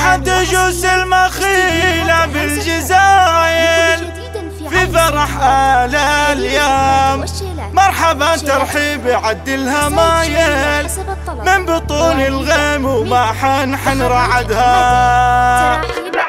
تجوس المخيلة بالجزايل في فرح آل اليوم. مرحبا ترحيب عد الهمايل من بطون الغيم وما حنحن رعدها.